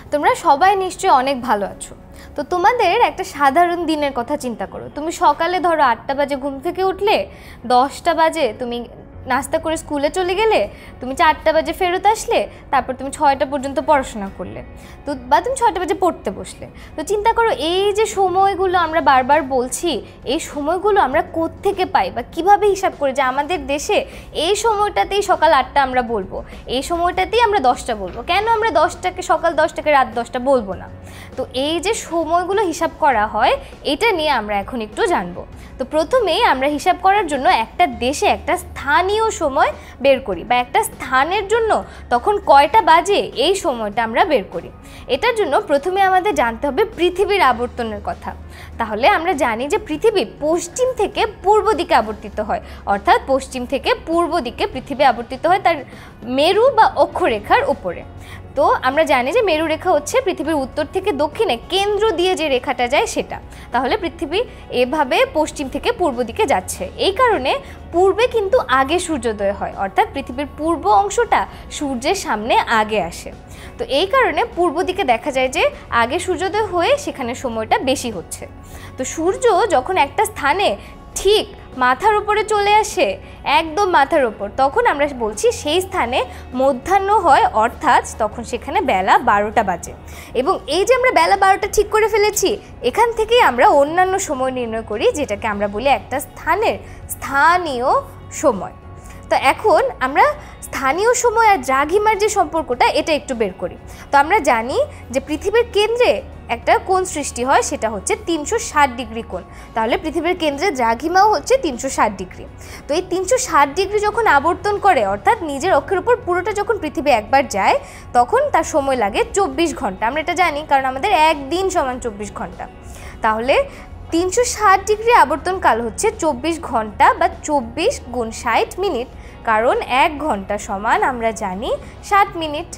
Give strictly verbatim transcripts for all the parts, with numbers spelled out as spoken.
তোমরা সবাই নিশ্চয়ই অনেক ভালো আছো। তো তোমাদের একটা সাধারণ দিনের কথা চিন্তা করো। তুমি সকালে ধরো আটটা বাজে ঘুম থেকে উঠলে, দশটা বাজে তুমি নাস্তা করে স্কুলে চলে গেলে, তুমি চারটা বাজে ফেরত আসলে, তারপর তুমি ছয়টা পর্যন্ত পড়াশোনা করলে, তো বা তুমি ছয়টা বাজে পড়তে বসলে। তো চিন্তা করো এই যে সময়গুলো আমরা বারবার বলছি, এই সময়গুলো আমরা কোত্থেকে পাই বা কিভাবে হিসাব করি যে আমাদের দেশে এই সময়টাতেই সকাল আটটা আমরা বলবো, এই সময়টাতেই আমরা দশটা বলবো, কেন আমরা দশটাকে সকাল দশটাকে রাত দশটা বলবো না? তো এই যে সময়গুলো হিসাব করা হয়, এটা নিয়ে আমরা এখন একটু জানবো। তো প্রথমেই আমরা হিসাব করার জন্য একটা দেশে একটা স্থানীয় সময় বের করি বা একটা স্থানের জন্য তখন কয়টা বাজে এই সময়টা আমরা বের করি। এটার জন্য প্রথমে আমাদের জানতে হবে পৃথিবীর আবর্তনের কথা। তাহলে আমরা জানি যে পৃথিবী পশ্চিম থেকে পূর্ব দিকে আবর্তিত হয়, অর্থাৎ পশ্চিম থেকে পূর্ব দিকে পৃথিবী আবর্তিত হয় তার মেরু বা অক্ষরেখার উপরে। তো আমরা জানি যে মেরু রেখা হচ্ছে পৃথিবীর উত্তর থেকে দক্ষিণে কেন্দ্র দিয়ে যে রেখাটা যায় সেটা। তাহলে পৃথিবী এভাবে পশ্চিম থেকে পূর্ব দিকে যাচ্ছে। এই কারণে পূর্বে কিন্তু আগে সূর্যোদয় হয়, অর্থাৎ পৃথিবীর পূর্ব অংশটা সূর্যের সামনে আগে আসে। তো এই কারণে পূর্ব দিকে দেখা যায় যে আগে সূর্যোদয় হয়ে সেখানে সময়টা বেশি হচ্ছে। তো সূর্য যখন একটা স্থানে ঠিক মাথার উপরে চলে আসে, একদম মাথার উপর, তখন আমরা বলছি সেই স্থানে মধ্যাহ্ন হয়, অর্থাৎ তখন সেখানে বেলা বারোটা বাজে। এবং এই যে আমরা বেলা বারোটা ঠিক করে ফেলেছি, এখান থেকেই আমরা অন্যান্য সময় নির্ণয় করি, যেটাকে আমরা বলি একটা স্থানের স্থানীয় সময়। তো এখন আমরা স্থানীয় সময় আর দ্রাঘিমার যে সম্পর্কটা, এটা একটু বের করি। তো আমরা জানি যে পৃথিবীর কেন্দ্রে একটা কোণ সৃষ্টি হয়, সেটা হচ্ছে তিনশো ষাট ডিগ্রি কোণ। তাহলে পৃথিবীর কেন্দ্রে দ্রাঘিমাও হচ্ছে তিনশো ষাট ডিগ্রি। তো এই তিনশো ষাট ডিগ্রি যখন আবর্তন করে, অর্থাৎ নিজের অক্ষের উপর পুরোটা যখন পৃথিবী একবার যায়, তখন তার সময় লাগে চব্বিশ ঘন্টা। আমরা এটা জানি কারণ আমাদের একদিন সমান চব্বিশ ঘন্টা। তাহলে তিনশো ষাট ডিগ্রি আবর্তন কাল হচ্ছে চব্বিশ ঘন্টা বা চব্বিশ গুণ ষাট মিনিট, কারণ এক ঘন্টা সমান আমরা জানি ষাট মিনিট।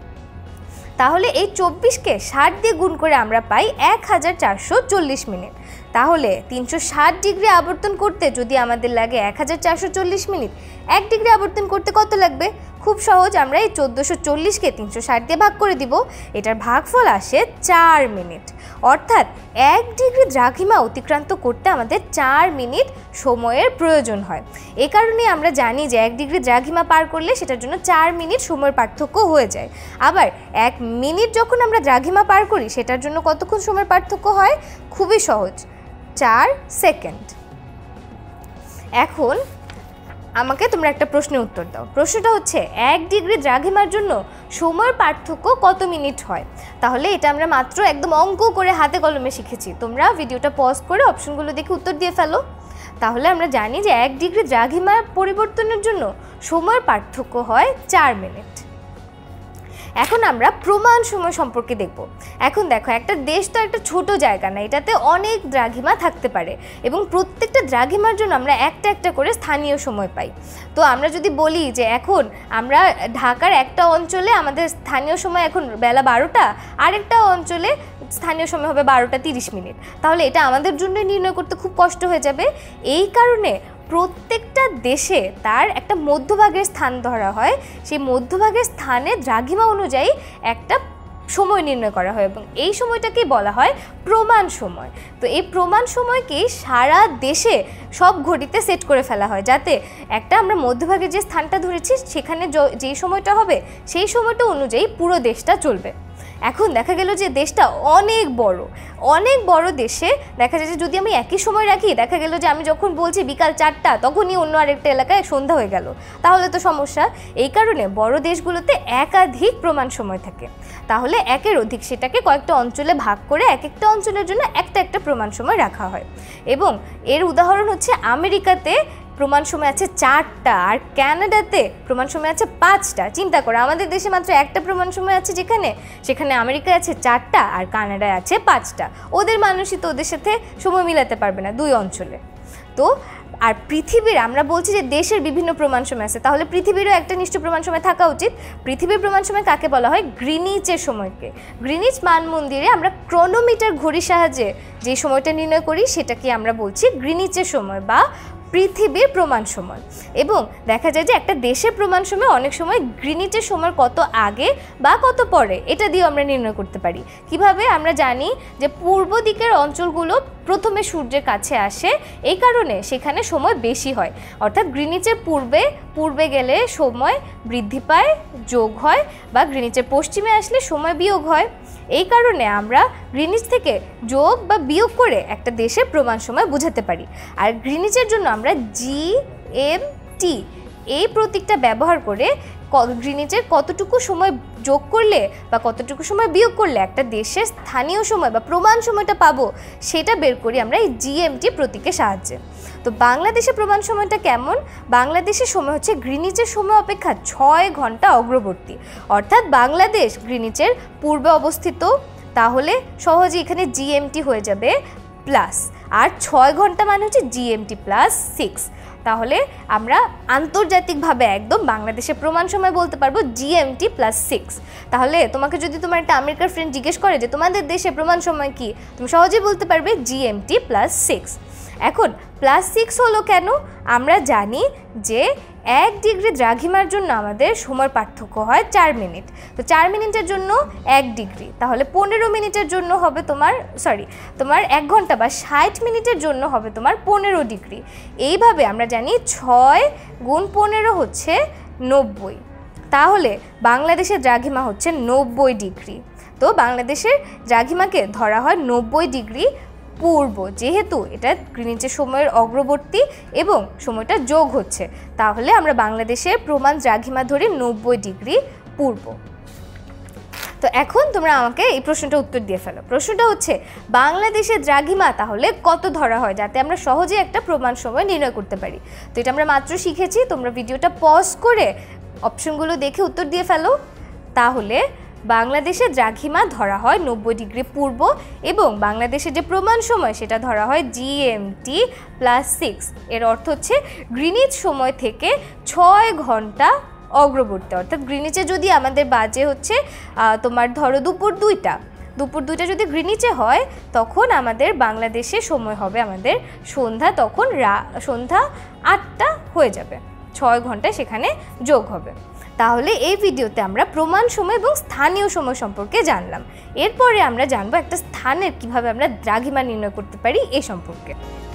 তাহলে এই চব্বিশকে ষাট দিয়ে গুণ করে আমরা পাই এক হাজার চারশো চল্লিশ মিনিট। তাহলে তিনশো ষাট ডিগ্রি আবর্তন করতে যদি আমাদের লাগে এক হাজার চারশো চল্লিশ মিনিট, এক ডিগ্রি আবর্তন করতে কত লাগবে? খুব সহজ, আমরা এই চোদ্দোশো চল্লিশকে তিনশো ষাট দিয়ে ভাগ করে দিব। এটার ভাগফল আসে চার মিনিট। অর্থাৎ এক ডিগ্রি দ্রাঘিমা অতিক্রান্ত করতে আমাদের চার মিনিট সময়ের প্রয়োজন হয়। এ কারণে আমরা জানি যে এক ডিগ্রি দ্রাঘিমা পার করলে সেটার জন্য চার মিনিট সময়ের পার্থক্য হয়ে যায়। আবার এক মিনিট যখন আমরা দ্রাঘিমা পার করি, সেটার জন্য কতক্ষণ সময়ের পার্থক্য হয়? খুবই সহজ, চার সেকেন্ড। এখন আমাকে তোমরা একটা প্রশ্নের উত্তর দাও। প্রশ্নটা হচ্ছে এক ডিগ্রি দ্রাঘিমার জন্য সময়ের পার্থক্য কত মিনিট হয়? তাহলে এটা আমরা মাত্র একদম অঙ্ক করে হাতে কলমে শিখেছি। তোমরা ভিডিওটা পজ করে অপশনগুলো দেখে উত্তর দিয়ে ফেলো। তাহলে আমরা জানি যে এক ডিগ্রি দ্রাঘিমার পরিবর্তনের জন্য সময়ের পার্থক্য হয় চার মিনিট। এখন আমরা প্রমাণ সময় সম্পর্কে দেখব। এখন দেখো, একটা দেশ তো একটা ছোট জায়গা না, এটাতে অনেক দ্রাঘিমা থাকতে পারে এবং প্রত্যেকটা দ্রাঘিমার জন্য আমরা একটা একটা করে স্থানীয় সময় পাই। তো আমরা যদি বলি যে এখন আমরা ঢাকার একটা অঞ্চলে আমাদের স্থানীয় সময় এখন বেলা বারোটা, আরেকটা অঞ্চলে স্থানীয় সময় হবে বারোটা তিরিশ মিনিট, তাহলে এটা আমাদের জন্য নির্ণয় করতে খুব কষ্ট হয়ে যাবে। এই কারণে প্রত্যেকটা দেশে তার একটা মধ্যভাগের স্থান ধরা হয়, সেই মধ্যভাগের স্থানে দ্রাঘিমা অনুযায়ী একটা সময় নির্ণয় করা হয় এবং এই সময়টাকেই বলা হয় প্রমাণ সময়। তো এই প্রমাণ সময়কে সারা দেশে সব ঘড়িতে সেট করে ফেলা হয়, যাতে একটা আমরা মধ্যভাগে যে স্থানটা ধরেছি সেখানে যেই সময়টা হবে সেই সময়টা অনুযায়ী পুরো দেশটা চলবে। এখন দেখা গেল যে দেশটা অনেক বড়, অনেক বড় দেশে দেখা যায় যে যদি আমি একই সময় রাখি, দেখা গেল যে আমি যখন বলছি বিকাল চারটা, তখনই অন্য আরেকটা এলাকায় সন্ধ্যা হয়ে গেল, তাহলে তো সমস্যা। এই কারণে বড় দেশগুলোতে একাধিক প্রমাণ সময় থাকে। তাহলে একের অধিক সেটাকে কয়েকটা অঞ্চলে ভাগ করে এক একটা অঞ্চলের জন্য একটা একটা প্রমাণ সময় রাখা হয়। এবং এর উদাহরণ হচ্ছে আমেরিকাতে প্রমাণ সময় আছে চারটা, আর কানাডাতে প্রমাণ সময় আছে পাঁচটা। চিন্তা করো, আমাদের দেশে মাত্র একটা প্রমাণ সময় আছে যেখানে, সেখানে আমেরিকায় আছে চারটা আর কানাডায় আছে পাঁচটা। ওদের মানুষই তো ওদের সাথে সময় মিলাতে পারবে না দুই অঞ্চলে। তো আর পৃথিবীর, আমরা বলছি যে দেশের বিভিন্ন প্রমাণ সময় আছে, তাহলে পৃথিবীরও একটা নিশ্চয় প্রমাণ সময় থাকা উচিত। পৃথিবীর প্রমাণ সময় কাকে বলা হয়? গ্রিনিচের সময়কে। গ্রিনিচ মানমন্দিরে আমরা ক্রোনোমিটার ঘড়ির সাহায্যে যে সময়টা নির্ণয় করি সেটাকে আমরা বলছি গ্রিনিচের সময় বা পৃথিবীর প্রমাণ সময়। এবং দেখা যায় যে একটা দেশের প্রমাণ সময় অনেক সময় গ্রিনিচের সময় কত আগে বা কত পরে এটা দিয়েও আমরা নির্ণয় করতে পারি। কিভাবে? আমরা জানি যে পূর্ব দিকের অঞ্চলগুলো প্রথমে সূর্যের কাছে আসে, এই কারণে সেখানে সময় বেশি হয়, অর্থাৎ গ্রিনিচের পূর্বে পূর্বে গেলে সময় বৃদ্ধি পায়, যোগ হয়, বা গ্রিনিচের পশ্চিমে আসলে সময় বিয়োগ হয়। এই কারণে আমরা গ্রিনিচ থেকে যোগ বা বিয়োগ করে একটা দেশের প্রমাণ সময় বোঝাতে পারি। আর গ্রিনিচের জন্য আমরা জি এম টি এই প্রতীকটা ব্যবহার করে গ্রিনিচের কতটুকু সময় যোগ করলে বা কতটুকু সময় বিয়োগ করলে একটা দেশের স্থানীয় সময় বা প্রমাণ সময়টা পাবো, সেটা বের করি আমরা এই জিএমটি প্রতীকের সাহায্যে। তো বাংলাদেশের প্রমাণ সময়টা কেমন? বাংলাদেশের সময় হচ্ছে গ্রিনিচের সময় অপেক্ষা ছয় ঘন্টা অগ্রবর্তী, অর্থাৎ বাংলাদেশ গ্রিনিচের পূর্বে অবস্থিত, তাহলে সহজে এখানে জিএমটি হয়ে যাবে প্লাস, আর ছয় ঘন্টা মানে হচ্ছে জিএমটি প্লাস সিক্স। তাহলে আমরা আন্তর্জাতিকভাবে একদম বাংলাদেশের প্রমাণ সময় বলতে পারবো জিএমটি প্লাস সিক্স। তাহলে তোমাকে যদি তোমার একটা আমেরিকার ফ্রেন্ড জিজ্ঞেস করে যে তোমাদের দেশে প্রমাণ সময় কি, তুমি সহজেই বলতে পারবে জিএমটি প্লাস সিক্স। এখন প্লাস সিক্স হলো কেন? আমরা জানি যে এক ডিগ্রি দ্রাঘিমার জন্য আমাদের সময় পার্থক্য হয় চার মিনিট। তো চার মিনিটের জন্য এক ডিগ্রি, তাহলে পনেরো মিনিটের জন্য হবে তোমার সরি তোমার এক ঘন্টা বা ষাট মিনিটের জন্য হবে তোমার পনেরো ডিগ্রি। এইভাবে আমরা জানি ছয় গুণ পনেরো হচ্ছে নব্বই। তাহলে বাংলাদেশের দ্রাঘিমা হচ্ছে নব্বই ডিগ্রি। তো বাংলাদেশের দ্রাঘিমাকে ধরা হয় নব্বই ডিগ্রি পূর্ব, যেহেতু এটা গ্রিনিচের সময়ের অগ্রবর্তী এবং সময়টা যোগ হচ্ছে, তাহলে আমরা বাংলাদেশের প্রমাণ দ্রাঘিমা ধরি নব্বই ডিগ্রি পূর্ব। তো এখন তোমরা আমাকে এই প্রশ্নটা উত্তর দিয়ে ফেলো। প্রশ্নটা হচ্ছে বাংলাদেশের দ্রাঘিমা তাহলে কত ধরা হয়, যাতে আমরা সহজে একটা প্রমাণ সময় নির্ণয় করতে পারি। তো এটা আমরা মাত্র শিখেছি, তোমরা ভিডিওটা পজ করে অপশনগুলো দেখে উত্তর দিয়ে ফেলো। তাহলে বাংলাদেশের দ্রাঘিমা ধরা হয় নব্বই ডিগ্রি পূর্ব এবং বাংলাদেশের যে প্রমাণ সময় সেটা ধরা হয় জিএমটি প্লাস সিক্স। এর অর্থ হচ্ছে গ্রিনিচ সময় থেকে ছয় ঘন্টা অগ্রবর্তী, অর্থাৎ গ্রিনিচে যদি আমাদের বাজে হচ্ছে তোমার ধরো দুপুর দুইটা দুপুর দুইটা যদি গ্রিনিচে হয়, তখন আমাদের বাংলাদেশে সময় হবে আমাদের সন্ধ্যা, তখন রা সন্ধ্যা আটটা হয়ে যাবে, ছয় ঘন্টা সেখানে যোগ হবে। তাহলে এই ভিডিওতে আমরা প্রমাণ সময় এবং স্থানীয় সময় সম্পর্কে জানলাম। এরপরে আমরা জানবো একটা স্থানের কিভাবে আমরা দ্রাঘিমা নির্ণয় করতে পারি এই সম্পর্কে।